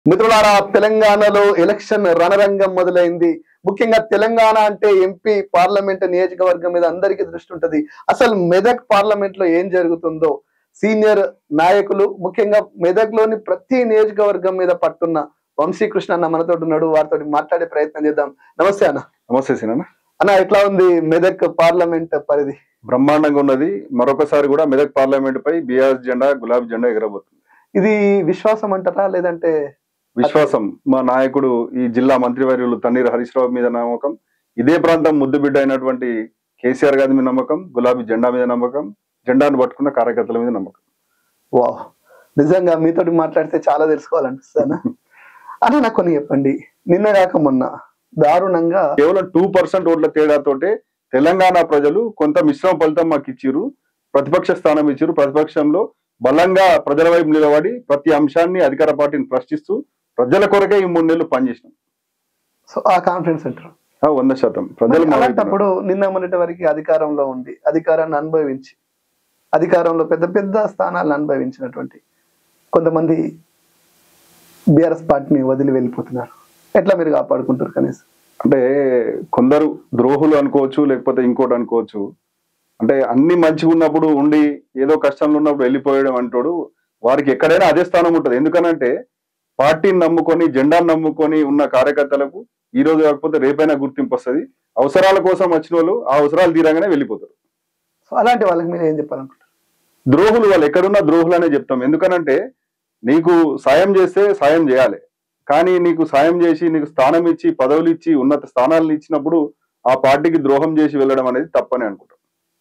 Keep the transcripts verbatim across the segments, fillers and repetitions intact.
మిత్రులారా, తెలంగాణలో ఎలక్షన్ రణరంగం మొదలైంది. ముఖ్యంగా తెలంగాణ అంటే ఎంపీ పార్లమెంట్ నియోజకవర్గం మీద అందరికీ దృష్టి ఉంటది. అసలు మెదక్ పార్లమెంట్ లో ఏం జరుగుతుందో సీనియర్ నాయకులు, ముఖ్యంగా మెదక్ లోని ప్రతి నియోజకవర్గం మీద పట్టున్న వంశీకృష్ణ అన్న మనతో ఉన్నాడు. వారితో మాట్లాడే ప్రయత్నం చేద్దాం. నమస్తే అన్న. నమస్తే సీనన్న. అన్న, ఎట్లా ఉంది మెదక్ పార్లమెంట్ పరిధి? బ్రహ్మాండంగా ఉన్నది. మరొకసారి కూడా మెదక్ పార్లమెంట్ పై బీఆర్ఎస్ జెండా, గులాబీ జెండా ఎగరబోతుంది. ఇది విశ్వాసం అంటారా, లేదంటే విశ్వాసం? మా నాయకుడు ఈ జిల్లా మంత్రివర్యులు తన్నీరు హరీష్ రావు మీద నమ్మకం, ఇదే ప్రాంతం ముద్దుబిడ్డ అయినటువంటి కేసీఆర్ గారి మీద నమ్మకం, గులాబీ జెండా మీద నమ్మకం, జెండాను పట్టుకున్న కార్యకర్తల మీద నమ్మకం. వా, నిజంగా మీతోటి మాట్లాడితే చాలా తెలుసుకోవాలనిపిస్తాను అని నాకు కొన్ని చెప్పండి. నిన్న కాక మొన్న దారుణంగా కేవలం టూ పర్సెంట్ ఓట్ల తేడాతోటే తెలంగాణ ప్రజలు కొంత మిశ్రమ ఫలితం మాకు ఇచ్చిరు, ప్రతిపక్ష స్థానం ఇచ్చిరు. ప్రతిపక్షంలో బలంగా ప్రజల వైపు నిలబడి ప్రతి అంశాన్ని అధికార పార్టీని ప్రశ్నిస్తూ ప్రజల కొరకే ఈ మూడు నెలలు పనిచేసినాం. సో ఆ కాన్ఫిడెన్స్ అంటారు వంద శాతం ప్రజలు. అలాంటప్పుడు నిన్న మొన్నటి వరకు అధికారంలో ఉండి అధికారాన్ని అనుభవించి అధికారంలో పెద్ద పెద్ద స్థానాలను అనుభవించినటువంటి కొంతమంది బీఆర్ఎస్ పార్టీని వదిలి వెళ్ళిపోతున్నారు. ఎట్లా మీరు కాపాడుకుంటారు కనీసం? అంటే కొందరు ద్రోహులు అనుకోవచ్చు, లేకపోతే ఇంకోటి అనుకోవచ్చు. అంటే అన్ని మంచిగా ఉన్నప్పుడు ఉండి ఏదో కష్టంలో ఉన్నప్పుడు వెళ్ళిపోయడం అంటాడు, వారికి ఎక్కడైనా అదే స్థానం ఉంటుంది. ఎందుకనంటే పార్టీని నమ్ముకొని, జెండాను నమ్ముకొని ఉన్న కార్యకర్తలకు ఈ రోజు కాకపోతే రేపైనా గుర్తింపు వస్తుంది. అవసరాల కోసం వచ్చిన వాళ్ళు ఆ అవసరాలు తీరంగానే వెళ్ళిపోతారు. సో అలాంటి వాళ్ళకి మీరు ఏం చెప్పాలనుకుంటారు? ద్రోహులు వాళ్ళు ఎక్కడున్నా ద్రోహులు అనే చెప్తాం. ఎందుకనంటే నీకు సాయం చేస్తే సాయం చేయాలి, కానీ నీకు సాయం చేసి నీకు స్థానం ఇచ్చి పదవులు ఇచ్చి ఉన్నత స్థానాలను ఇచ్చినప్పుడు ఆ పార్టీకి ద్రోహం చేసి వెళ్ళడం అనేది తప్పని అనుకుంటాం.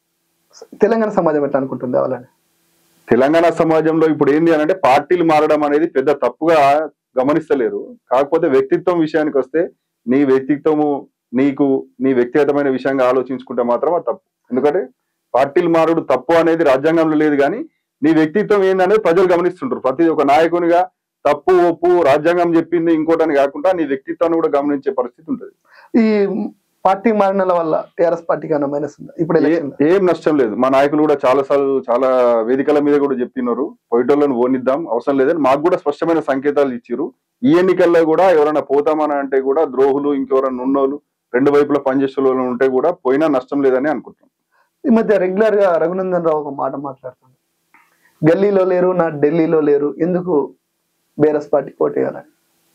తెలంగాణ సమాజం ఎట్లా అనుకుంటుంది వాళ్ళని? తెలంగాణ సమాజంలో ఇప్పుడు ఏంది అని అంటే పార్టీలు మారడం అనేది పెద్ద తప్పుగా గమనిస్తలేరు. కాకపోతే వ్యక్తిత్వం విషయానికి వస్తే నీ వ్యక్తిత్వము నీకు నీ వ్యక్తిగతమైన విషయంగా ఆలోచించుకుంటే మాత్రం అది తప్పు. ఎందుకంటే పార్టీలు మారుడు తప్పు అనేది రాజ్యాంగంలో లేదు, కానీ నీ వ్యక్తిత్వం ఏందనేది ప్రజలు గమనిస్తుంటారు. ప్రతి ఒక్క నాయకునిగా తప్పు ఒప్పు రాజ్యాంగం చెప్పింది ఇంకోటని కాకుండా నీ వ్యక్తిత్వాన్ని కూడా గమనించే పరిస్థితి ఉంటుంది. ఈ పార్టీ మారినల వల్ల టీఆర్ఎస్ పార్టీకి అన్న మైనస్ ఉందా? ఇప్పుడు ఏం నష్టం లేదు. మా నాయకులు కూడా చాలా సార్లు చాలా వేదికల మీద కూడా చెప్పినారు, పోయిటోళ్ళని ఓనిద్దాం అవసరం లేదని మాకు కూడా స్పష్టమైన సంకేతాలు ఇచ్చిరు. ఈ ఎన్నికల్లో కూడా ఎవరైనా పోతామని అంటే కూడా ద్రోహులు ఇంకెవరైనా ఉన్నోళ్ళు రెండు వైపులా పనిచేసే వాళ్ళు ఉంటే కూడా పోయినా నష్టం లేదని అనుకుంటున్నాం. ఈ మధ్య రెగ్యులర్ గా రఘునందన్ రావు ఒక మాట మాట్లాడుతుంది, గల్లీలో లేరు నా ఢిల్లీలో లేరు, ఎందుకు బీఆర్ఎస్ పార్టీ కోటేయాలని?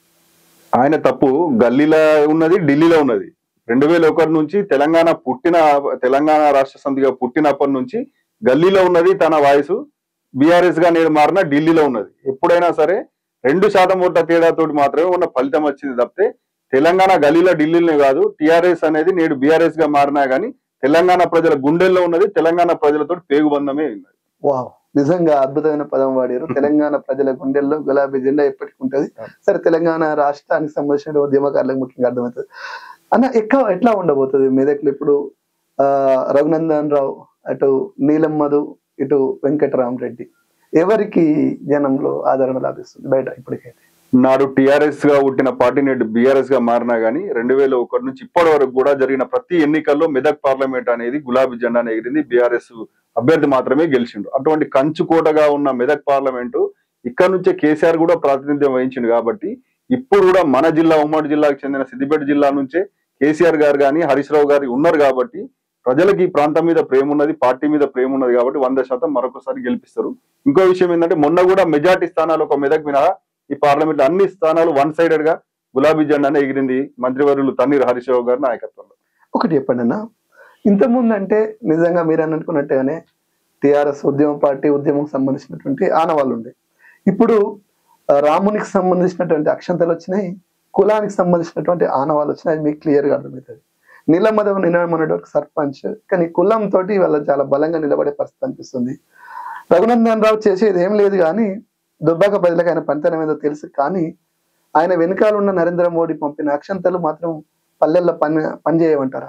ఆయన తప్పు గల్లీలో ఉన్నది, ఢిల్లీలో ఉన్నది. రెండు వేల ఒకటి నుంచి తెలంగాణ పుట్టిన తెలంగాణ రాష్ట్ర సమితిగా పుట్టినప్పటి నుంచి గల్లీలో ఉన్నది తన వాయిస్, బీఆర్ఎస్ గా నేడు మారిన ఢిల్లీలో ఉన్నది. ఎప్పుడైనా సరే రెండు శాతం ఓట్ల తేడాతోటి మాత్రమే ఉన్న ఫలితం వచ్చింది తప్పితే తెలంగాణ గల్లీలో ఢిల్లీలోనే కాదు. టీఆర్ఎస్ అనేది నేడు బీఆర్ఎస్ గా మారినా గానీ తెలంగాణ ప్రజల గుండెల్లో ఉన్నది, తెలంగాణ ప్రజలతో పేగుబంధమే ఉన్నది. వావ్, నిజంగా అద్భుతమైన పదం వాడారు. తెలంగాణ ప్రజల గుండెల్లో గులాబీ జెండా ఎప్పటికీ ఉంటది. సరే, తెలంగాణ రాష్ట్రానికి సంబంధించిన ఉద్యమకారులకు ముఖ్యంగా అర్థమవుతుంది అన్న. ఎక్కువ ఎట్లా ఉండబోతుంది మెదక్లో ఇప్పుడు? ఆ రఘునందన్ రావు, అటు నీలం మధు, ఇటు వెంకటరామరెడ్డి, ఎవరికి జనంలో ఆదరణ లభిస్తుంది బయట ఇప్పటికైతే? నాడు టిఆర్ఎస్ గా పుట్టిన పార్టీ నేడు బీఆర్ఎస్ గా మారినా గానీ రెండు వేల ఒకటి నుంచి ఇప్పటి వరకు కూడా జరిగిన ప్రతి ఎన్నికల్లో మెదక్ పార్లమెంట్ అనేది గులాబీ జెండాను ఎగిరింది, బీఆర్ఎస్ అభ్యర్థి మాత్రమే గెలిచిండు. అటువంటి కంచుకోటగా ఉన్న మెదక్ పార్లమెంటు ఇక్కడ నుంచే కేసీఆర్ కూడా ప్రాతినిధ్యం వహించిండు. కాబట్టి ఇప్పుడు కూడా మన జిల్లా, ఉమ్మడి జిల్లాకు చెందిన సిద్దిపేట జిల్లా నుంచే కేసీఆర్ గారు కానీ హరీష్ రావు గారు ఉన్నారు. కాబట్టి ప్రజలకి ఈ ప్రాంతం మీద ప్రేమ ఉన్నది, పార్టీ మీద ప్రేమ ఉన్నది. కాబట్టి వంద శాతం మరొకసారి గెలిపిస్తారు. ఇంకో విషయం ఏంటంటే మొన్న కూడా మెజార్టీ స్థానాలు ఒక మెదక్ మినహా ఈ పార్లమెంట్ అన్ని స్థానాలు వన్ సైడెడ్ గా గులాబీ జెండానే ఎగిరింది మంత్రివర్యులు తన్నీరు హరీష్ రావు గారి నాయకత్వంలో. ఒకటి చెప్పండి అన్న, ఇంతకుముందు అంటే నిజంగా మీరు అనుకున్నట్టుగానే టిఆర్ఎస్ ఉద్యమ పార్టీ ఉద్యమం సంబంధించినటువంటి ఆనవాళ్ళు ఉండే. ఇప్పుడు రామునికి సంబంధించినటువంటి అక్షంతలు వచ్చినాయి, కులానికి సంబంధించినటువంటి ఆనవాళ్ళు వచ్చినాయి. మీకు క్లియర్ గా అర్థమవుతుంది. నీలమధవ నిన్నమన్నటువంటి సర్పంచ్, కానీ కులం తోటి వాళ్ళ చాలా బలంగా నిలబడే పరిస్థితి అనిపిస్తుంది. రఘునందన్ రావు చేసేది ఏం లేదు, కానీ దుబ్బాక ప్రజలకు ఆయన పనితనం ఏదో తెలుసు. కానీ ఆయన వెనుకాల ఉన్న నరేంద్ర మోడీ పంపిన అక్షంతలు మాత్రం పల్లెల్లో పని పనిచేయమంటారా?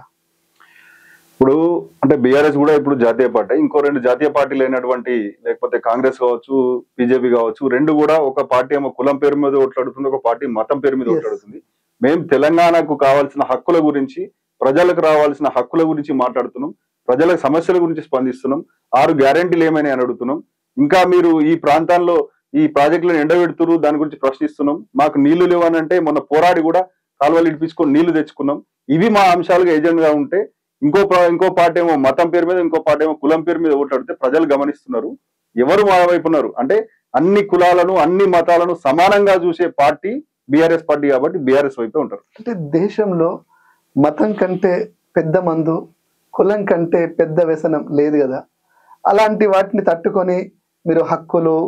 ఇప్పుడు అంటే బీఆర్ఎస్ కూడా ఇప్పుడు జాతీయ పార్టీ, ఇంకో రెండు జాతీయ పార్టీలు అయినటువంటి లేకపోతే కాంగ్రెస్ కావచ్చు, బీజేపీ కావచ్చు, రెండు కూడా ఒక పార్టీ ఏమో కులం పేరు మీద ఓట్లాడుతుంది, ఒక పార్టీ మతం పేరు మీద ఓట్లాడుతుంది. మేము తెలంగాణకు కావాల్సిన హక్కుల గురించి, ప్రజలకు రావాల్సిన హక్కుల గురించి మాట్లాడుతున్నాం, ప్రజల సమస్యల గురించి స్పందిస్తున్నాం, ఆరు గ్యారెంటీలు ఏమైనా అని అడుగుతున్నాం. ఇంకా మీరు ఈ ప్రాంతాల్లో ఈ ప్రాజెక్టులను ఎండబెడుతురు, దాని గురించి ప్రశ్నిస్తున్నాం. మాకు నీళ్లు లేవనంటే మొన్న పోరాడి కూడా కాలువలు ఇడిపించుకొని నీళ్లు తెచ్చుకున్నాం. ఇవి మా అంశాలుగా ఏజెంట్గా ఉంటే ఇంకో ఇంకో పార్టీ ఏమో మతం పేరు మీద, ఇంకో పార్టీ ఏమో కులం పేరు మీద ఓట్లాడితే ప్రజలు గమనిస్తున్నారు ఎవరు మా వైపు ఉన్నారు. అంటే అన్ని కులాలను అన్ని మతాలను సమానంగా చూసే పార్టీ బీఆర్ఎస్ పార్టీ కాబట్టి బీఆర్ఎస్ వైపే ఉంటారు. అంటే దేశంలో మతం కంటే పెద్ద మందు, కులం కంటే పెద్ద వ్యసనం లేదు కదా. అలాంటి వాటిని తట్టుకొని మీరు హక్కులు,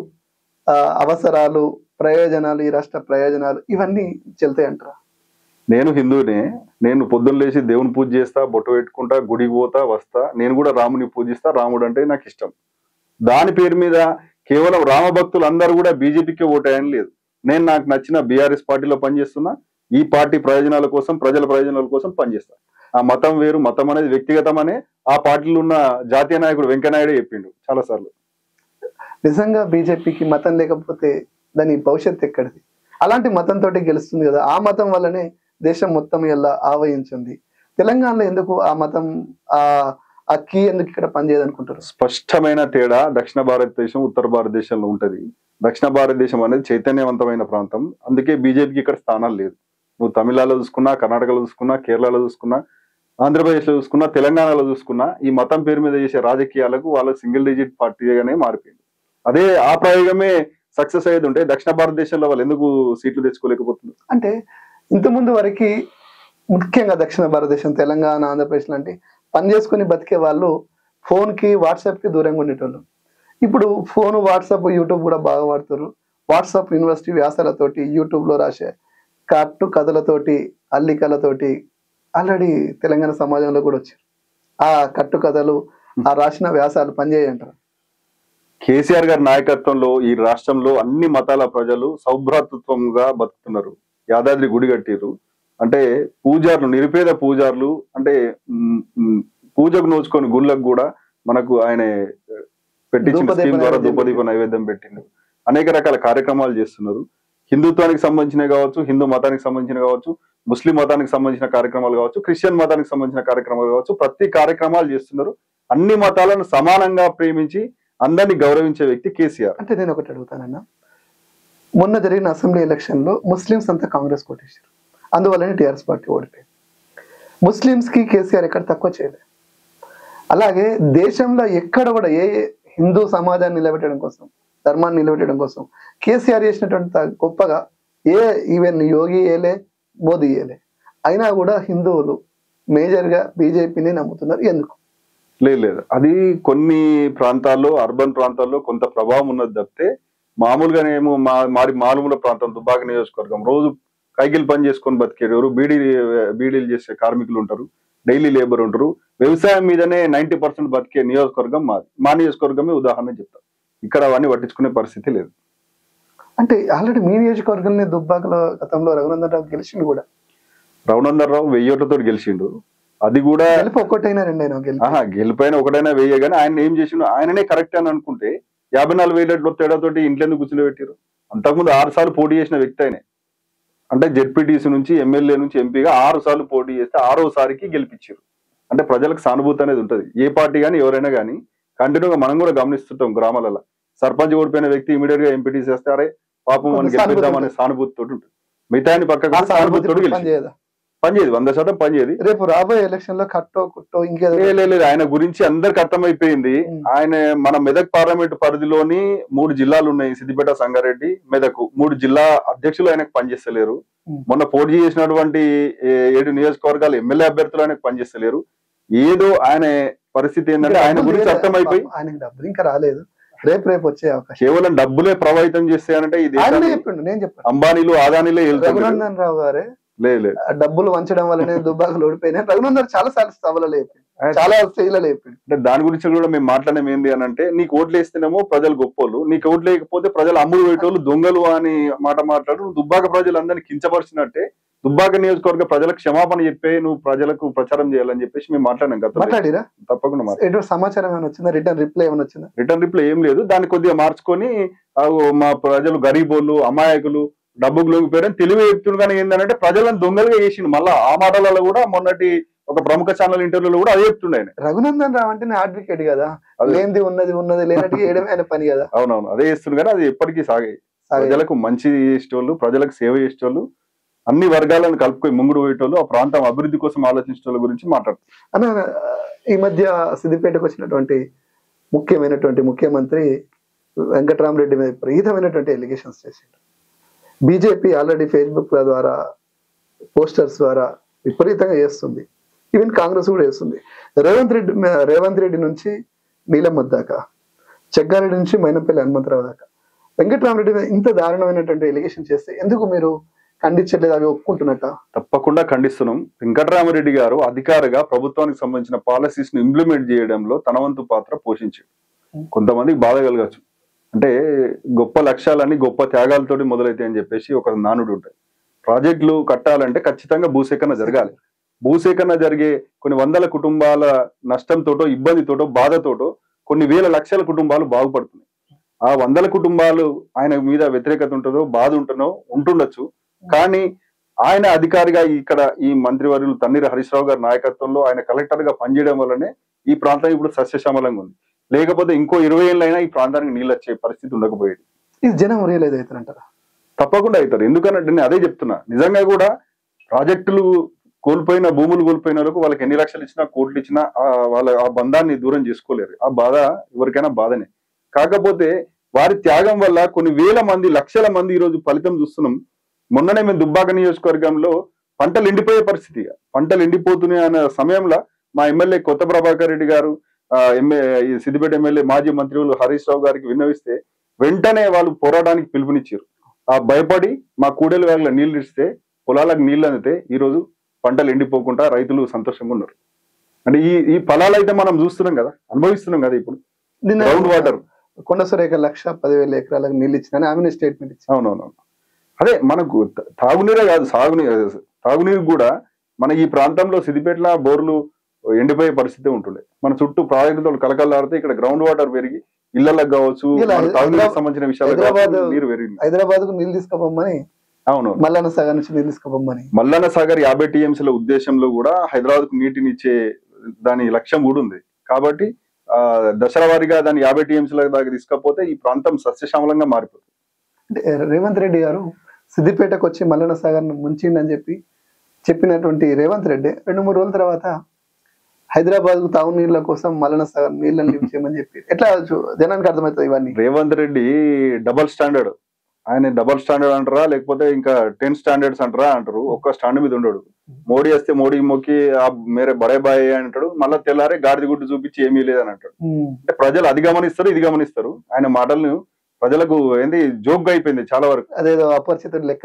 అవసరాలు, ప్రయోజనాలు, ఈ రాష్ట్ర ప్రయోజనాలు ఇవన్నీ చెల్తాయి అంటారా? నేను హిందువునే. నేను పొద్దున్న లేచి దేవుని పూజ చేస్తా, బొట్టు పెట్టుకుంటా, గుడికి పోతా, వస్తా. నేను కూడా రాముని పూజిస్తా. రాముడు అంటే నాకు ఇష్టం. దాని పేరు మీద కేవలం రామభక్తులు అందరూ కూడా బీజేపీకి ఓటేయని లేదు. నేను నాకు నచ్చిన బీఆర్ఎస్ పార్టీలో పనిచేస్తున్నా. ఈ పార్టీ ప్రయోజనాల కోసం, ప్రజల ప్రయోజనాల కోసం పనిచేస్తా. ఆ మతం వేరు, మతం అనేది వ్యక్తిగతం అనే ఆ పార్టీలో ఉన్న జాతీయ నాయకుడు వెంకయ్యనాయుడే చెప్పిండు చాలా సార్లు. నిజంగా బీజేపీకి మతం లేకపోతే దాని భవిష్యత్తు ఎక్కడిది? అలాంటి మతంతో గెలుస్తుంది కదా. ఆ మతం వల్లనే దేశం మొత్తం ఎలా ఆవహించింది. తెలంగాణలో ఎందుకు ఆ మతం ఆ ఆ కీ ఎందుకు ఇక్కడ పనిచేయదు అనుకుంటారు? స్పష్టమైన తేడా దక్షిణ భారతదేశం, ఉత్తర భారతదేశంలో ఉంటది. దక్షిణ భారతదేశం అనేది చైతన్యవంతమైన ప్రాంతం. అందుకే బీజేపీకి ఇక్కడ స్థానాలు లేదు. నువ్వు తమిళనాడులో చూసుకున్నా, కర్ణాటకలో చూసుకున్నా, కేరళలో చూసుకున్నా, ఆంధ్రప్రదేశ్లో చూసుకున్నా, తెలంగాణలో చూసుకున్నా, ఈ మతం పేరు మీద చేసే రాజకీయాలకు వాళ్ళ సింగిల్ డిజిట్ పార్టీగానే మారిపోయింది. అదే ఆ ప్రయోగమే సక్సెస్ అయ్యేది ఉంటే దక్షిణ భారతదేశంలో వాళ్ళు ఎందుకు సీట్లు తెచ్చుకోలేకపోతున్నారు? అంటే ఇంతకుముందు వరకు ముఖ్యంగా దక్షిణ భారతదేశం, తెలంగాణ, ఆంధ్రప్రదేశ్ లాంటి పని చేసుకుని బతికే వాళ్ళు ఫోన్ కి, వాట్సాప్ కి దూరంగా ఉండేటోళ్ళు. ఇప్పుడు ఫోన్, వాట్సాప్, యూట్యూబ్ కూడా బాగా వాడుతారు. వాట్సాప్ యూనివర్సిటీ వ్యాసాలతోటి, యూట్యూబ్ లో రాసే కట్టు కథలతోటి, అల్లికలతోటి ఆల్రెడీ తెలంగాణ సమాజంలో కూడా వచ్చారు. ఆ కట్టు కథలు, ఆ రాసిన వ్యాసాలు పనిచేయంటారు. కేసీఆర్ గారి నాయకత్వంలో ఈ రాష్ట్రంలో అన్ని మతాల ప్రజలు సౌభ్రాతృత్వంగా బతుకుతున్నారు. యాదాద్రి గుడి కట్టిరు అంటే పూజారులు, నిరుపేద పూజారులు అంటే పూజకు నోచుకొని గుళ్ళకు కూడా మనకు ఆయన పెట్టించిన స్కీమ్ ద్వారా ధూపదీప నైవేద్యం పెట్టిండు. అనేక రకాల కార్యక్రమాలు చేస్తున్నారు. హిందుత్వానికి సంబంధించిన కావచ్చు, హిందూ మతానికి సంబంధించిన కావచ్చు, ముస్లిం మతానికి సంబంధించిన కార్యక్రమాలు కావచ్చు, క్రిస్టియన్ మతానికి సంబంధించిన కార్యక్రమాలు కావచ్చు, ప్రతి కార్యక్రమాలు చేస్తున్నారు. అన్ని మతాలను సమానంగా ప్రేమించి అందరినీ గౌరవించే వ్యక్తి కేసీఆర్. అంటే నేను ఒకటి అడుగుతానన్నా, మొన్న జరిగిన అసెంబ్లీ ఎలక్షన్ లో ముస్లింస్ అంతా కాంగ్రెస్ కొట్టేశారు. అందువల్లనే టీఆర్ఎస్ పార్టీ ఓడిపోయింది. ముస్లింస్ కి కేసీఆర్ ఎక్కడ తక్కువ చేయలేదు. అలాగే దేశంలో ఎక్కడ కూడా ఏ హిందూ సమాజాన్ని నిలబెట్టడం కోసం, ధర్మాన్ని నిలబెట్టడం కోసం కేసీఆర్ చేసినటువంటి గొప్పగా ఏ ఈవెన్ యోగి ఏలే, మోదీ ఏలే. అయినా కూడా హిందువులు మేజర్ గా బీజేపీని నమ్ముతున్నారు. ఎందుకు? లేదు లేదు అది కొన్ని ప్రాంతాల్లో, అర్బన్ ప్రాంతాల్లో కొంత ప్రభావం ఉన్నది తప్పితే మామూలుగానేమో మా మారి మారుమూల ప్రాంతం దుబ్బాక నియోజకవర్గం రోజు కైకిలు పని చేసుకొని బతికేవారు, బీడీ బీడీలు చేసే కార్మికులు ఉంటారు, డైలీ లేబర్ ఉంటారు. వ్యవసాయం మీదనే నైన్టీ పర్సెంట్ బతికే నియోజకవర్గం మాది. మా నియోజకవర్గమే ఉదాహరణ చెప్తాం. ఇక్కడ అవన్నీ పట్టించుకునే పరిస్థితి లేదు. అంటే ఆల్రెడీ మీ నియోజకవర్గంలో దుబ్బాకలో గతంలో రఘునందన్ రావు గెలిచిండు కూడా. రఘునందన్ రావు వెయ్యి ఓట్లతో గెలిచిండు. అది కూడా గెలుపు ఒకటైనా రెండైనా ఆహా గెలిపోయినా ఒకటైనా వెయ్యి. కానీ ఆయన ఏం చేసిండు, ఆయననే కరెక్ట్ అని అనుకుంటే యాభై నాలుగు వేల తేడాతోటి ఇంట్లో ఎందుకు కూర్చుని పెట్టారు? అంతకుముందు ఆరు సార్లు పోటీ చేసిన వ్యక్తి ఆయనే. అంటే జెడ్పీటీసీ నుంచి, ఎమ్మెల్యే నుంచి ఎంపీగా ఆరు సార్లు పోటీ చేస్తే ఆరోసారికి గెలిపించారు. అంటే ప్రజలకు సానుభూతి అనేది ఉంటుంది. ఏ పార్టీ కానీ ఎవరైనా కానీ కంటిన్యూగా మనం కూడా గమనిస్తుంటాం. గ్రామాలలో సర్పంచ్ ఓడిపోయిన వ్యక్తి ఇమీడియట్ గా ఎంపీటీ చేస్తే అరే పాపం మనం గెలిపిద్దామనే సానుభూతితో ఉంటుంది. మిగతాని పక్కన సానుభూతితో పనిచేయదు, వంద శాతం పనిచేయదు. రేపు రాబోయే ఎలక్షన్ లో కట్టో కుట్టో ఇంకేదో లేదు. ఆయన గురించి అందరికి అర్థమైపోయింది. ఆయన మన మెదక్ పార్లమెంట్ పరిధిలోని మూడు జిల్లాలు ఉన్నాయి, సిద్దిపేట, సంగారెడ్డి, మెదక్. మూడు జిల్లా అధ్యక్షులు ఆయనకు పనిచేస్తలేరు. మొన్న పోటీ చేసినటువంటి ఏడు నియోజకవర్గాలు ఎమ్మెల్యే అభ్యర్థులు ఆయనకు పనిచేస్తలేరు. ఏదో ఆయన పరిస్థితి ఏంటంటే ఆయన గురించి అర్థమైపోయి ఆయనకు డబ్బులు ఇంకా రాలేదు, రేపు రేపు వచ్చే అవకాశం. కేవలం డబ్బులే ప్రభావితం చేస్తాయంటే ఇది చెప్పిండు. నేను చెప్పాను అంబానీలు, అదానీలే రఘునందన్ రావు గారే లేదు డబ్బులు వంచడం వల్లనే దుబ్బాకలు ఓడిపోయినాయి. రఘునందన్ చాలా సార్లు సభలో లేపిండు, చాలా స్టేజ్లో లేపిండు. అంటే దాని గురించి కూడా మేము మాట్లాడడం ఏంది అని అంటే, నీకు ఓట్లు వేస్తేనేమో ప్రజలు గొప్పోళ్ళు, నీకు ఓట్లు లేకపోతే ప్రజలు అమ్ముడు పెట్టేవాళ్ళు, దొంగలు అని మాట మాట్లాడు. దుబ్బాక ప్రజలందరినీ కించపరిచినట్టే దుబ్బాక నియోజకవర్గ ప్రజలకు క్షమాపణ చెప్పే నువ్వు ప్రజలకు ప్రచారం చేయాలని చెప్పేసి మేము మాట్లాడినాం కదా. మాట్లాడిరా? తప్పకుండా. ఎటువంటి సమాచారం ఏమైనా వచ్చిందా? రిటర్న్ రిప్లై ఏమైనా వచ్చిందా? రిటర్న్ రిప్లై ఏం లేదు. దాన్ని కొద్దిగా మార్చుకొని మా ప్రజలు గరీబోళ్ళు, అమాయకులు, డబ్బుకు లొంగిపోయారని తెలివి చెప్తుడు. కానీ ఏంటంటే ప్రజలను దొంగలుగా చేసిండు. మళ్ళా ఆ మాటలలో కూడా మొన్నటి ఒక ప్రముఖ ఛానల్ ఇంటర్వ్యూలో కూడా అదే చెప్తుండే ఆయన. రఘునందన్ రావు అంటే అడ్వకేట్ కదా, అదే. లేనిది ఉన్నది ఉన్నది లేనట్టు చేయడమే ఆయన పని కదా. అవునవును అదే చేస్తుంది కానీ అది ఎప్పటికీ సాగాయి. సాగే. ప్రజలకు మంచి చేసేటోళ్ళు, ప్రజలకు సేవ చేసేటోళ్ళు, అన్ని వర్గాలను కలుపుకొని ముంగుడు పోయేటోళ్ళు, ఆ ప్రాంతం అభివృద్ధి కోసం ఆలోచించేటోళ్ళ గురించి మాట్లాడుతారు. అన్న ఈ మధ్య సిద్దిపేటకు వచ్చినటువంటి ముఖ్యమైనటువంటి ముఖ్యమంత్రి వెంకటరామరెడ్డి మీద విపరీతమైనటువంటి ఎలిగేషన్స్ చేసిండు. బీజేపీ ఆల్రెడీ ఫేస్బుక్ ద్వారా పోస్టర్స్ ద్వారా విపరీతంగా చేస్తుంది, ఈవెన్ కాంగ్రెస్ కూడా చేస్తుంది. రేవంత్ రెడ్డి రేవంత్ రెడ్డి నుంచి నీలమ్మ దాకా, చెగ్గారెడ్డి నుంచి మైనంపల్లి హనుమంతరావు దాకా వెంకటరామరెడ్డి మీద ఇంత దారుణమైనటువంటి ఎలిగేషన్ చేస్తే ఎందుకు మీరు ఖండించట్లేదు? అవి ఒప్పుకుంటున్నట్ట? తప్పకుండా ఖండిస్తున్నాం. వెంకటరామరెడ్డి గారు అధికారిగా ప్రభుత్వానికి సంబంధించిన పాలసీస్ ను ఇంప్లిమెంట్ చేయడంలో తన వంతు పాత్ర పోషించాడు. కొంతమందికి బాధ కలగచ్చు, అంటే గొప్ప లక్ష్యాలన్నీ గొప్ప త్యాగాలతోటి మొదలైతాయి అని చెప్పేసి ఒక నానుడు ఉంటాయి. ప్రాజెక్టులు కట్టాలంటే ఖచ్చితంగా భూసేకరణ జరగాలి. భూసేకరణ జరిగే కొన్ని వందల కుటుంబాల నష్టంతోటో, ఇబ్బందితోటో, బాధతోటో కొన్ని వేల లక్షల కుటుంబాలు బాగుపడుతున్నాయి. ఆ వందల కుటుంబాలు ఆయన మీద వ్యతిరేకత ఉంటుందో, బాధ ఉంటుందో ఉంటుండొచ్చు. కానీ ఆయన అధికారిగా ఇక్కడ ఈ మంత్రివర్యులు తన్నీరు హరీష్ రావు గారి నాయకత్వంలో ఆయన కలెక్టర్ గా పనిచేయడం వల్లనే ఈ ప్రాంతం ఇప్పుడు సస్యశ్యామలంగా ఉంది. లేకపోతే ఇంకో ఇరవై ఏళ్ళైనా ఈ ప్రాంతానికి నీళ్ళు వచ్చే పరిస్థితి ఉండకపోయేది. ఇది జనం రియలైజ్ అవుతారంటారా? తప్పకుండా అవుతారు. ఎందుకనంటే నేను అదే చెప్తున్నా, నిజంగా కూడా ప్రాజెక్టులు కోల్పోయిన భూములు కోల్పోయిన వాళ్ళకు వాళ్ళకి ఎన్ని లక్షలు ఇచ్చినా కోట్లు ఇచ్చినా వాళ్ళ ఆ బంధాన్ని దూరం చేసుకోలేరు. ఆ బాధ ఎవరికైనా బాధనే. కాకపోతే వారి త్యాగం వల్ల కొన్ని వేల మంది, లక్షల మంది ఈ రోజు ఫలితం చూస్తున్నాం. మొన్ననే మేము దుబ్బాక నియోజకవర్గంలో పంటలు ఎండిపోయే పరిస్థితి, పంటలు ఎండిపోతున్నాయి అనే సమయంలో మా ఎమ్మెల్యే కొత్త ప్రభాకర్ రెడ్డి గారు, ఎమ్మెల్యే సిద్దిపేట ఎమ్మెల్యే మాజీ మంత్రులు హరీష్ రావు గారికి విన్నవిస్తే వెంటనే వాళ్ళు పోరాటానికి పిలుపునిచ్చారు. ఆ భయపడి మా కూడలి వేగల నీళ్లు ఇస్తే పొలాలకు నీళ్లు అందితే ఈ రోజు పంటలు ఎండిపోకుండా రైతులు సంతోషంగా ఉన్నారు. అంటే ఈ ఈ ఫలాలు అయితే మనం చూస్తున్నాం కదా, అనుభవిస్తున్నాం కదా. ఇప్పుడు గ్రౌండ్ వాటర్ కొండ సురేఖ లక్ష పదివేల ఎకరాలకు నీళ్ళు ఇచ్చిన ఆమె స్టేట్మెంట్ ఇచ్చి. అవునవును. అదే మనకు తాగునీరే కాదు, సాగునీరు తాగునీరు కూడా మన ఈ ప్రాంతంలో సిద్దిపేటలో బోర్లు ఎండిపోయే పరిస్థితి ఉంటుండే. మన చుట్టూ ప్రాజెక్టుతో కలకలాడితే ఇక్కడ గ్రౌండ్ వాటర్ పెరిగి ఇళ్లకు కావచ్చు, తాగునీరుకు సంబంధించిన విషయాలు నీరు పెరిగింది. హైదరాబాద్ కు నీళ్ళు తీసుకుపోమని, అవును మల్లన్న సాగర్ నుంచి నీళ్ళు తీసుకుపోమని. మల్లన్న సాగర్ యాభై టీఎంసీల ఉద్దేశంలో కూడా హైదరాబాద్ కు నీటిని ఇచ్చే దాని లక్ష్యం కూడా ఉంది. కాబట్టి ఆ దశల వారీగా దాన్ని యాభై టీఎంసీల దాకా తీసుకపోతే ఈ ప్రాంతం సస్యశ్యామలంగా మారిపోతుంది. అంటే రేవంత్ రెడ్డి గారు సిద్దిపేటకు వచ్చి మల్లన్న సాగర్ ముంచిండని చెప్పి చెప్పినటువంటి రేవంత్ రెడ్డి రెండు మూడు రోజుల తర్వాత హైదరాబాద్ కు తాగు నీళ్ల కోసం మల్లన్న సాగర్ నీళ్ళని లిఫ్ట్ చేయమని చెప్పి ఎట్లా జనానికి అర్థమవుతుంది ఇవన్నీ? రేవంత్ రెడ్డి డబల్ స్టాండర్డ్, ఆయన డబల్ స్టాండర్డ్ అంటారా లేకపోతే ఇంకా టెన్ స్టాండర్డ్స్ అంటారా అంటారు. ఒక్క స్టాండ్ మీద ఉండడు. మోడీ వస్తే మోడీ మొక్కి ఆ మేరే బడే బాయ్ అంటాడు, మళ్ళా తెల్లారే గాడిద గుడ్డు చూపించి ఏమీ లేదని అంటాడు. అంటే ప్రజలు అది గమనిస్తారు, ఇది గమనిస్తారు. ఆయన మాటలను ప్రజలకు ఏంది జోక్ గా అయిపోయింది చాలా వరకు. అదేదో అపరిచితుడు లెక్క.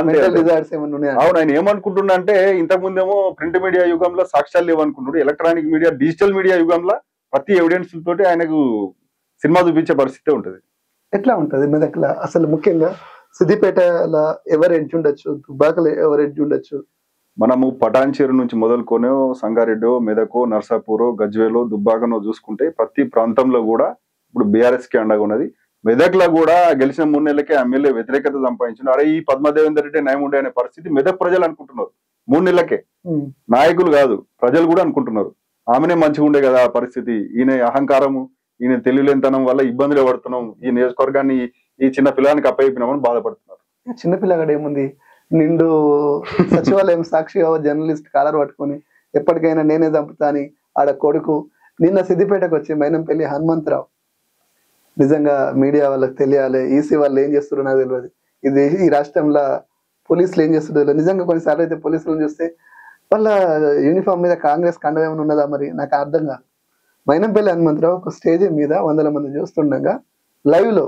అవును, ఆయన ఏమనుకుంటున్నా అంటే ఇంతకు ముందేమో ప్రింట్ మీడియా యుగంలో సాక్ష్యాలు లేవనుకుంటున్నాడు, ఎలక్ట్రానిక్ మీడియా డిజిటల్ మీడియా యుగంలో ప్రతి ఎవిడెన్స్ తోటి ఆయనకు సినిమా చూపించే పరిస్థితి ఉంటుంది. ఎట్లా ఉంటది మెదక్ల అసలు? ముఖ్యంగా సిద్దిపేటలో ఎవరు ఎడ్జ్ ఉండొచ్చు, దుబ్బాకలో ఎవరు ఎడ్జ్ ఉండొచ్చు? మనము పటాన్చేరు నుంచి మొదలుకొని సంగారెడ్డో, మెదకో, నర్సాపూరో, గజ్వేలో, దుబ్బాకనో చూసుకుంటే ప్రతి ప్రాంతంలో కూడా ఇప్పుడు బీఆర్ఎస్ కి అండగా ఉన్నది. మెదక్ లో కూడా గెలిచిన మూడు నెలలకే ఎమ్మెల్యే వ్యతిరేకత సంపాదించారు. అరే ఈ పద్మదేవేందర్ రెడ్డి నయం ఉండే అనే పరిస్థితి మెదక్ ప్రజలు అనుకుంటున్నారు. మూడు నెలలకే, నాయకులు కాదు ప్రజలు కూడా అనుకుంటున్నారు. ఆమెనే మంచిగా ఉండే కదా ఆ పరిస్థితి. ఈయన అహంకారము, ఈయన తెలియలేనితనం వల్ల ఇబ్బందులు పడుతున్నాం, ఈ నియోజకవర్గాన్ని ఈ చిన్న పిల్లగానికి అప్పయిపోయినామని బాధపడుతున్నారు. చిన్న పిల్లగాడు ఏముంది, నిండు సచివాలయం సాక్షిగా జర్నలిస్ట్ కాలర్ పట్టుకొని ఎప్పటికైనా నేనే చంపుతా అని ఆడ కొడుకు నిన్న సిద్దిపేటకు వచ్చి మైనంపల్లి హనుమంతరావు, నిజంగా మీడియా వాళ్ళకి తెలియాలి, ఈసీ వాళ్ళు ఏం చేస్తారో నాకు తెలియదు, ఇది ఈ రాష్ట్రంలో పోలీసులు ఏం చేస్తుందో నిజంగా కొన్నిసార్లు అయితే పోలీసులను చూస్తే వాళ్ళ యూనిఫామ్ మీద కాంగ్రెస్ కండ ఏమైనా ఉన్నదా మరి నాకు అర్థం కాదు. మైనంపల్లి హనుమంతరావు ఒక స్టేజ్ మీద వందల మంది చూస్తుండగా లైవ్ లో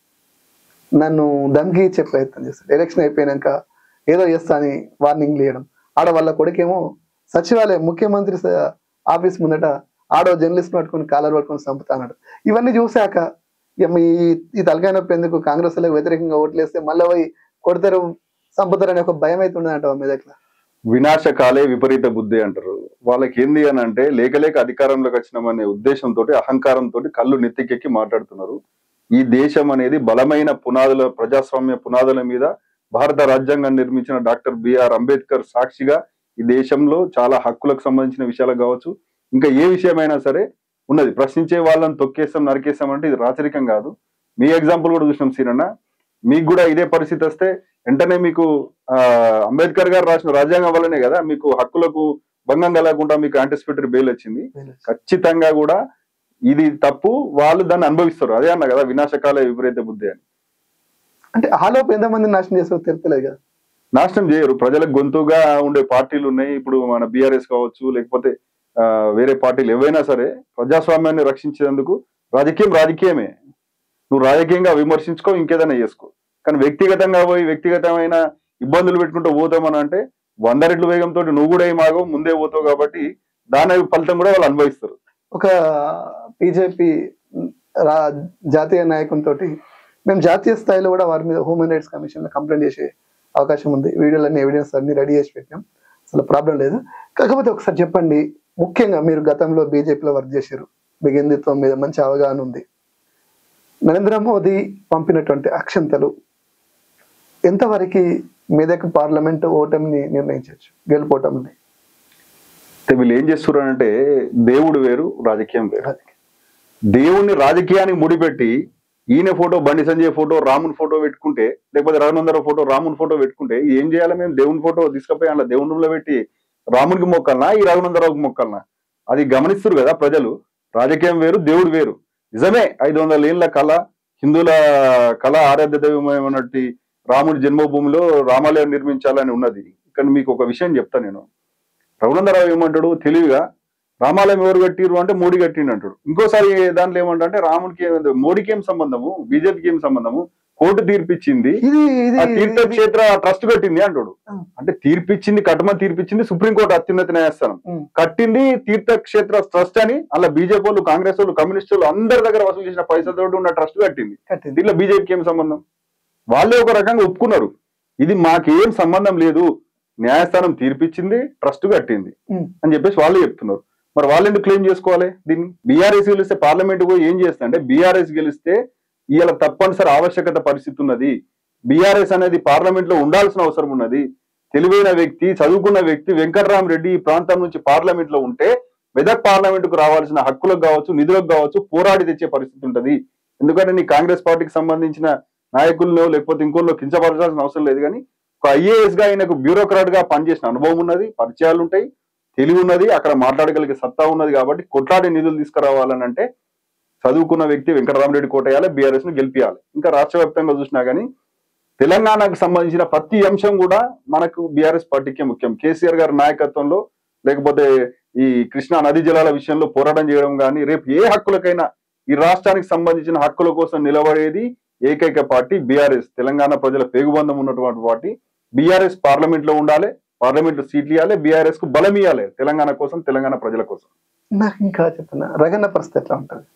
నన్ను ధమ్కి ఇచ్చే ప్రయత్నం చేస్తాడు. ఎలక్షన్ అయిపోయినాక ఏదో చేస్తా అని వార్నింగ్ ఇవ్వడం. ఆడ వాళ్ళ కొడుకేమో సచివాలయం ముఖ్యమంత్రి ఆఫీస్ ముందట ఆడో జర్నలిస్ట్ పట్టుకొని కాలర్ పట్టుకొని చంపుతాన్నాడు. ఇవన్నీ చూశాక ఈ తలకాయ నొప్పి ఎందుకు, కాంగ్రెస్ వాళ్ళకి వ్యతిరేకంగా ఓట్లేస్తే మళ్ళీ పోయి కొడతారు చంపుతారు అనే ఒక భయం అయితే ఉండదంట మెదక్ల. వినాశకాలే విపరీత బుద్ధి అంటారు. వాళ్ళకి ఏంది అని అంటే లేక లేక అధికారంలోకి వచ్చినామనే ఉద్దేశంతో, అహంకారంతో కళ్ళు నెత్తికెక్కి మాట్లాడుతున్నారు. ఈ దేశం అనేది బలమైన పునాదుల, ప్రజాస్వామ్య పునాదుల మీద భారత రాజ్యాంగాన్ని నిర్మించిన డాక్టర్ బిఆర్ అంబేద్కర్ సాక్షిగా ఈ దేశంలో చాలా హక్కులకు సంబంధించిన విషయాలకు కావచ్చు, ఇంకా ఏ విషయమైనా సరే ఉన్నది. ప్రశ్నించే వాళ్ళని తొక్కేస్తాం, నరికేస్తాం అంటే ఇది రాచరికం కాదు. మీ ఎగ్జాంపుల్ కూడా చూసినాం సీనన్న. మీకు కూడా ఇదే పరిస్థితి వస్తే వెంటనే మీకు ఆ అంబేద్కర్ గారు రాసిన రాజ్యాంగం వల్లనే కదా మీకు హక్కులకు భంగం కలగకుండా మీకు యాంటిసిపేటరీ బెయిల్ వచ్చింది. ఖచ్చితంగా కూడా ఇది తప్పు, వాళ్ళు దాన్ని అనుభవిస్తారు. అదే అన్న కదా వినాశకాల విపరీత బుద్ధి అని. అంటే ఆలోపు ఎంతమంది నాశనం చేస్తారో తెలుస్తలేదు కదా. నాశనం చేయరు, ప్రజలకు గొంతుగా ఉండే పార్టీలు ఉన్నాయి. ఇప్పుడు మన బీఆర్ఎస్ కావచ్చు, లేకపోతే ఆ వేరే పార్టీలు ఏవైనా సరే ప్రజాస్వామ్యాన్ని రక్షించేందుకు రాజకీయం రాజకీయమే. నువ్వు రాజకీయంగా విమర్శించుకో, ఇంకేదైనా చేసుకో. కానీ వ్యక్తిగతంగా పోయి వ్యక్తిగతమైన ఇబ్బందులు పెట్టుకుంటూ పోతామని అంటే వంద రెట్ల వేగంతో నువ్వు కూడా ఏమాగో ముందే పోతావు. కాబట్టి దాని ఫలితం కూడా వాళ్ళు అనుభవిస్తారు. ఒక బీజేపీ రా జాతీయ నాయకునితో మేము జాతీయ స్థాయిలో కూడా వారి మీద హ్యూమన్ రైట్స్ కమిషన్ లో కంప్లైంట్ చేసే అవకాశం ఉంది. వీడియోలన్నీ ఎవిడెన్స్ అన్ని రెడీ చేసి పెట్టాం, అసలు ప్రాబ్లం లేదు. కాకపోతే ఒకసారి చెప్పండి, ముఖ్యంగా మీరు గతంలో బీజేపీలో వర్క్ చేశారు, మీకు హిందుత్వం మీద మంచి అవగాహన ఉంది. నరేంద్ర మోదీ పంపినటువంటి అక్షంతలు ఎంతవరకు మెదక్ పార్లమెంట్ ఓటమిని నిర్ణయించవచ్చు, గెలుపోవటంని? వీళ్ళు ఏం చేస్తున్నారు అంటే దేవుడు వేరు, రాజకీయం వేరు. దేవుణ్ణి రాజకీయానికి ముడిపెట్టి ఈయన ఫోటో, బండి సంజయ్ ఫోటో, రాముని ఫోటో పెట్టుకుంటే, లేకపోతే రఘునందరావు ఫోటో, రాముని ఫోటో పెట్టుకుంటే ఏం చేయాలి? మేము దేవుని ఫోటో తీసుకుపోయి అలా దేవుని రూమ్లో పెట్టి రామునికి మొక్కలనా, ఈ రఘునందరావుకి మొక్కలనా? అది గమనిస్తారు కదా ప్రజలు. రాజకీయం వేరు, దేవుడు వేరు. నిజమే, ఐదు వందల ఏళ్ల కళ, హిందువుల కళ, ఆరాధ్య దైవమైనటువంటి రాముడి జన్మభూమిలో రామాలయం నిర్మించాలని ఉన్నది. ఇక్కడ మీకు ఒక విషయం చెప్తా నేను. రఘునందరావు ఏమంటాడు తెలివిగా, రామాలయం ఎవరు కట్టిరు అంటే మోడీ కట్టిండు అంటాడు. ఇంకోసారి దాంట్లో ఏమంటే రాముడికి మోడీకి ఏం సంబంధము, బీజేపీకి ఏం సంబంధము, కోర్టు తీర్పిచ్చింది, తీర్థక్షేత్ర ట్రస్ట్ కట్టింది అంటాడు. అంటే తీర్పిచ్చింది, కట్టమని తీర్పిచ్చింది సుప్రీంకోర్టు అత్యున్నత న్యాయస్థానం, కట్టింది తీర్థక్షేత్ర ట్రస్ట్ అని. అలా బీజేపీ వాళ్ళు, కాంగ్రెస్ వాళ్ళు, కమ్యూనిస్ట్ వాళ్ళు అందరి దగ్గర వసూలు చేసిన పైసలతో ఉన్న ట్రస్ట్ కట్టింది. దీంట్లో బీజేపీకి ఏం సంబంధం? వాళ్ళే ఒక రకంగా ఒప్పుకున్నారు, ఇది మాకేం సంబంధం లేదు, న్యాయస్థానం తీర్పిచ్చింది, ట్రస్ట్ కట్టింది అని చెప్పేసి వాళ్ళే చెప్తున్నారు. మరి వాళ్ళు ఎందుకు క్లెయిమ్ చేసుకోవాలి దీన్ని? బీఆర్ఎస్ గెలిస్తే పార్లమెంట్ పోయి ఏం చేస్తా అంటే, బీఆర్ఎస్ గెలిస్తే ఇవాళ తప్పనిసరి ఆవశ్యకత పరిస్థితి ఉన్నది, బీఆర్ఎస్ అనేది పార్లమెంట్ లో ఉండాల్సిన అవసరం ఉన్నది. తెలివైన వ్యక్తి, చదువుకున్న వ్యక్తి వెంకట్రామరెడ్డి ఈ ప్రాంతం నుంచి పార్లమెంట్ లో ఉంటే మెదక్ పార్లమెంట్ కు రావాల్సిన హక్కులకు కావచ్చు, నిధులకు కావచ్చు పోరాడి తెచ్చే పరిస్థితి ఉంటది. ఎందుకంటే నీ కాంగ్రెస్ పార్టీకి సంబంధించిన నాయకుల్లో లేకపోతే ఇంకోళ్ళు కించపరచాల్సిన అవసరం లేదు. కానీ ఒక ఐఏఎస్ గా ఆయనకు బ్యూరోక్రాట్ గా పనిచేసిన అనుభవం ఉన్నది, పరిచయాలు ఉంటాయి, తెలివి ఉన్నది, అక్కడ మాట్లాడగలిగే సత్తా ఉన్నది. కాబట్టి కొట్లాడి నిధులు తీసుకురావాలని అంటే చదువుకున్న వ్యక్తి వెంకటరామరెడ్డి కోటేయాలి, బీఆర్ఎస్ ను గెలిపియాలి. ఇంకా రాష్ట్ర వ్యాప్తంగా చూసినా కానీ తెలంగాణకు సంబంధించిన ప్రతి అంశం కూడా మనకు బీఆర్ఎస్ పార్టీకే ముఖ్యం. కేసీఆర్ గారి నాయకత్వంలో, లేకపోతే ఈ కృష్ణా నదీ జలాల విషయంలో పోరాటం చేయడం కానీ, రేపు ఏ హక్కులకైనా ఈ రాష్ట్రానికి సంబంధించిన హక్కుల కోసం నిలబడేది ఏకైక పార్టీ బీఆర్ఎస్. తెలంగాణ ప్రజల పేగుబంధం ఉన్నటువంటి పార్టీ బీఆర్ఎస్. పార్లమెంట్ లో ఉండాలి, పార్లమెంట్ సీట్లు ఇవ్వాలి, బీఆర్ఎస్ కు బలం ఇవ్వాలి తెలంగాణ కోసం, తెలంగాణ ప్రజల కోసం. నాకు ఇంకా చెప్తున్నా, రగన్న పరిస్థితి ఎట్లా ఉంటుంది?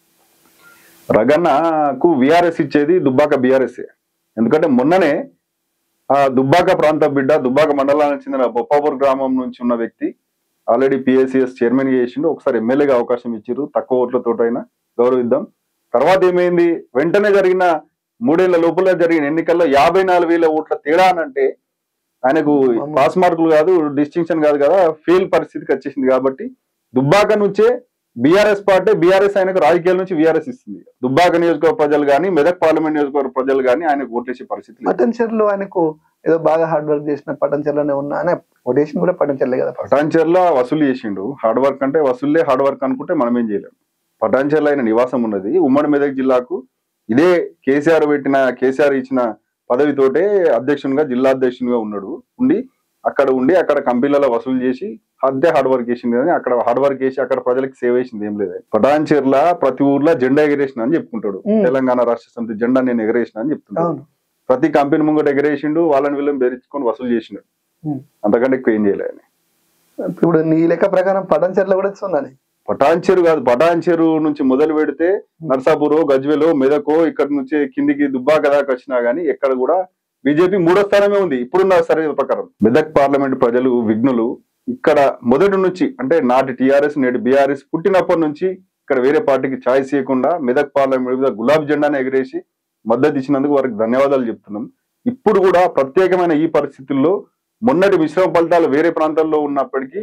రగన్నకు బీఆర్ఎస్ ఇచ్చేది దుబ్బాక బీఆర్ఎస్. ఎందుకంటే మొన్ననే ఆ దుబ్బాక ప్రాంత బిడ్డ, దుబ్బాక మండలానికి చెందిన బొప్పాపూర్ గ్రామం నుంచి ఉన్న వ్యక్తి ఆల్రెడీ పిఎస్సిఎస్ చైర్మన్ గా చేసిండు. ఒకసారి ఎమ్మెల్యేగా అవకాశం ఇచ్చారు, తక్కువ ఓట్లతోటైనా గౌరవిద్దాం. తర్వాత ఏమైంది, వెంటనే జరిగిన మూడేళ్ల లోపల జరిగిన ఎన్నికల్లో యాభై నాలుగు వేల ఓట్ల తేడా అనంటే ఆయనకు పాస్ మార్కులు కాదు, డిస్టింక్షన్ కాదు కదా, ఫెయిల్ పరిస్థితికి వచ్చేసింది. కాబట్టి దుబ్బాక నుంచే బీఆర్ఎస్ పార్టీ, బీఆర్ఎస్ ఆయనకు రాజకీయాల నుంచి బీఆర్ఎస్ ఇస్తుంది. దుబ్బాక నియోజకవర్గ ప్రజలు కానీ, మెదక్ పార్లమెంట్ నియోజకవర్గ ప్రజలు కానీ ఆయనకు ఓట్లేసే పరిస్థితి. పటంచెర్లో ఆయనకు ఏదో బాగా హార్డ్ వర్క్ చేసిన, పటంచెర్లోనే ఉన్నా ఆయన ఓటేషన్ కూడా పటంచెర్లే కదా. పటాన్చెర్లో వసూలు చేసిండు. హార్డ్ వర్క్ అంటే వసూల్లే హార్డ్ వర్క్ అనుకుంటే మనం ఏం చేయలేము. పటాన్చెర్లో ఆయన నివాసం ఉన్నది. ఉమ్మడి మెదక్ జిల్లాకు ఇదే కేసీఆర్ పెట్టిన, కేసీఆర్ ఇచ్చిన పదవితోటే అధ్యక్షునిగా, జిల్లా అధ్యక్షునిగా ఉన్నాడు. ఉండి అక్కడ ఉండి అక్కడ కంపెనీలలో వసూలు చేసి అదే హార్డ్ వర్క్ చేసింది. కానీ అక్కడ హార్డ్ వర్క్ చేసి అక్కడ ప్రజలకు సేవ చేసింది ఏం లేదు. పటాన్చెర్ల ప్రతి ఊర్లో జెండా ఎగరేసిన అని చెప్పుకుంటాడు. తెలంగాణ రాష్ట్ర సమితి జెండా నేను ఎగరేసిన అని చెప్తున్నాడు. ప్రతి కంపెనీ ముంగట ఎగరేసిండు, వాళ్ళని వీళ్ళని బెదిరించుకొని వసూలు చేసిండు. అంతకంటే ఎక్కువ ఏం చేయలేదు. ఇప్పుడు నీ లెక్క ప్రకారం పటాన్చెర్ల కూడా ఉందని? పటాన్చెరు కాదు, పటాన్చెరు నుంచి మొదలు పెడితే నర్సాపూర్, గజ్వేలో, మెదకో, ఇక్కడ నుంచి కిందికి దుబ్బాక దాకా వచ్చినా గానీ ఎక్కడ కూడా బీజేపీ మూడో స్థానమే ఉంది ఇప్పుడున్న సర్వే ప్రకారం. మెదక్ పార్లమెంట్ ప్రజలు విఘ్నులు. ఇక్కడ మొదటి నుంచి అంటే నాటి టీఆర్ఎస్, నేటి బీఆర్ఎస్ పుట్టినప్పటి నుంచి ఇక్కడ వేరే పార్టీకి ఛాయిస్ ఇవ్వకుండా మెదక్ పార్లమెంట్ మీద గులాబీ జెండాను ఎగిరేసి మద్దతు ఇచ్చినందుకు వారికి ధన్యవాదాలు చెప్తున్నాం. ఇప్పుడు కూడా ప్రత్యేకమైన ఈ పరిస్థితుల్లో మొన్నటి మిశ్రమ ఫలితాలు వేరే ప్రాంతాల్లో ఉన్నప్పటికీ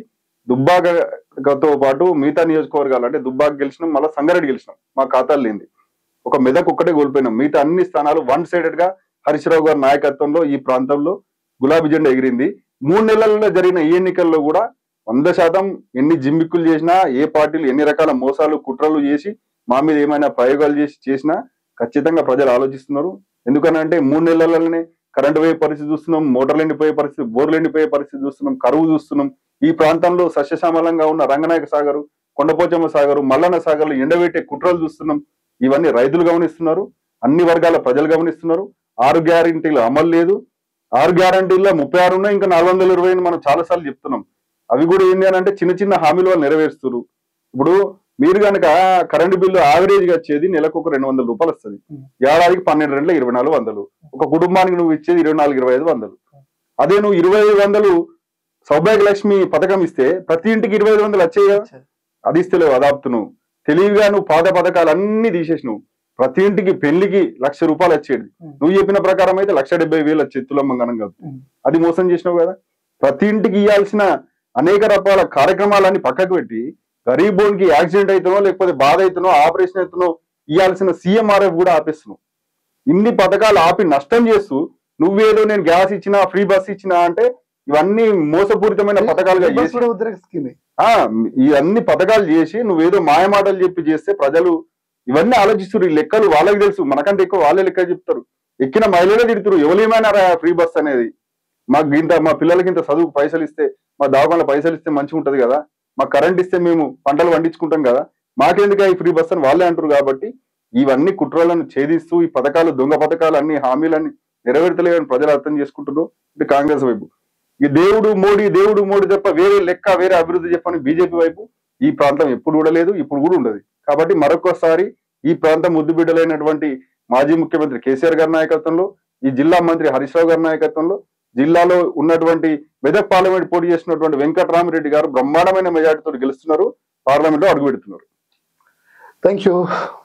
దుబ్బాకతో పాటు మిగతా నియోజకవర్గాలు అంటే దుబ్బాక గెలిచినాం, మళ్ళీ సంగారెడ్డి గెలిచినాం, మా ఖాతాలు లేనిది ఒక మెదక్ ఒక్కటే కోల్పోయినాం. మిగతా అన్ని స్థానాలు వన్ సైడెడ్ గా హరీష్ రావు గారి నాయకత్వంలో ఈ ప్రాంతంలో గులాబీ జెండా ఎగిరింది. మూడు నెలల్లో జరిగిన ఈ ఎన్నికల్లో కూడా వంద శాతం ఎన్ని జిమ్మిక్కులు చేసినా, ఏ పార్టీలు ఎన్ని రకాల మోసాలు కుట్రలు చేసి మా మీద ఏమైనా ప్రయోగాలు చేసి చేసినా ఖచ్చితంగా ప్రజలు ఆలోచిస్తున్నారు. ఎందుకనంటే మూడు నెలలలోనే కరెంటు పోయే పరిస్థితి చూస్తున్నాం, మోటార్లు ఎండిపోయే పరిస్థితి, బోర్లు ఎండిపోయే పరిస్థితి చూస్తున్నాం, కరువు చూస్తున్నాం. ఈ ప్రాంతంలో సస్యశ్యామలంగా ఉన్న రంగనాయక సాగరు, కొండపోచమ్మ సాగరు, మల్లన్న సాగర్లు ఎండబెట్టే కుట్రలు చూస్తున్నాం. ఇవన్నీ రైతులు గమనిస్తున్నారు, అన్ని వర్గాల ప్రజలు గమనిస్తున్నారు. ఆరు గ్యారంటీలు అమలు లేదు. ఆరు గ్యారంటీల్లో ముప్పై ఆరు ఉన్నాయి, ఇంకా నాలుగు వందల ఇరవై మనం చాలా సార్లు చెప్తున్నాం. అవి కూడా ఏంటి అని అంటే చిన్న చిన్న హామీలు వాళ్ళు నెరవేరుస్తారు. ఇప్పుడు మీరు కనుక కరెంటు బిల్లు యావరేజ్ గా వచ్చేది నెలకు ఒక రెండు వందల రూపాయలు వస్తుంది. ఏడాదికి పన్నెండు రెండుల ఇరవై నాలుగు వందలు ఒక కుటుంబానికి నువ్వు ఇచ్చేది ఇరవై నాలుగు ఇరవై ఐదు వందలు. అదే నువ్వు ఇరవై ఐదు వందలు సౌభాగ్య లక్ష్మి పథకం ఇస్తే ప్రతి ఇంటికి ఇరవై ఐదు వందలు వచ్చాయి. అది ఇస్తలేవు, అదాపుతున్నావు. తెలివిగా నువ్వు పాత పథకాలు అన్ని తీసేసినావు. ప్రతి ఇంటికి పెళ్లికి లక్ష రూపాయలు వచ్చేది. నువ్వు చెప్పిన ప్రకారం అయితే లక్ష డెబ్బై వేలు వచ్చేది తులమ్మంగనం కాదు. అది మోసం చేసినావు కదా. ప్రతి ఇంటికి ఇవ్వాల్సిన అనేక రకాల కార్యక్రమాలన్నీ పక్కకు పెట్టి గరీబోన్కి యాక్సిడెంట్ అవుతున్నో లేకపోతే బాధ అవుతున్నో ఆపరేషన్ అవుతున్నో ఇవ్వాల్సిన సీఎంఆర్ఎఫ్ కూడా ఆపేస్తున్నావు. ఇన్ని పథకాలు ఆపి నష్టం చేస్తూ నువ్వేదో నేను గ్యాస్ ఇచ్చినా ఫ్రీ బస్ ఇచ్చినా అంటే ఇవన్నీ మోసపూరితమైన పథకాలుగా చేసి ఆ ఈ అన్ని పథకాలు చేసి నువ్వేదో మాయమాటలు చెప్పి చేస్తే ప్రజలు ఇవన్నీ ఆలోచిస్తారు. ఈ లెక్కలు వాళ్ళకి తెలుసు, మనకంటే ఎక్కువ వాళ్ళే లెక్క చెప్తారు. ఎక్కిన మహిళలే తిడుతున్నారు, ఎవరేమైనా ఫ్రీ బస్ అనేది. మాకు ఇంత మా పిల్లలకి ఇంత చదువుకు పైసలు ఇస్తే, మా దవాఖాన పైసలు ఇస్తే మంచిగా ఉంటది కదా, మాకు కరెంట్ ఇస్తే మేము పంటలు పండించుకుంటాం కదా, మాకెందుకు ఈ ఫ్రీ బస్ అని వాళ్ళే అంటారు. కాబట్టి ఇవన్నీ కుట్రలను ఛేదిస్తూ ఈ పథకాలు దొంగ పథకాలు అన్ని హామీలన్నీ నెరవేర్తలేదని ప్రజలు అర్థం చేసుకుంటున్నారు. ఇది కాంగ్రెస్ వైపు ఈ దేవుడు మోడీ దేవుడు మోడీ తప్ప వేరే లెక్క వేరే అభివృద్ధి చెప్పని బీజేపీ వైపు ఈ ప్రాంతం ఎప్పుడు కూడా లేదు, ఇప్పుడు కూడా ఉండదు. కాబట్టి మరొకసారి ఈ ప్రాంతం ముద్దుబిడ్డలైనటువంటి మాజీ ముఖ్యమంత్రి కేసీఆర్ గారి నాయకత్వంలో, ఈ జిల్లా మంత్రి హరీష్ రావు గారి నాయకత్వంలో, జిల్లాలో ఉన్నటువంటి మెదక్ పార్లమెంట్ పోటీ చేసినటువంటి వెంకటరామిరెడ్డి గారు బ్రహ్మాండమైన మెజార్టీతో గెలుస్తున్నారు, పార్లమెంట్ లో అడుగు పెడుతున్నారు. Thank you.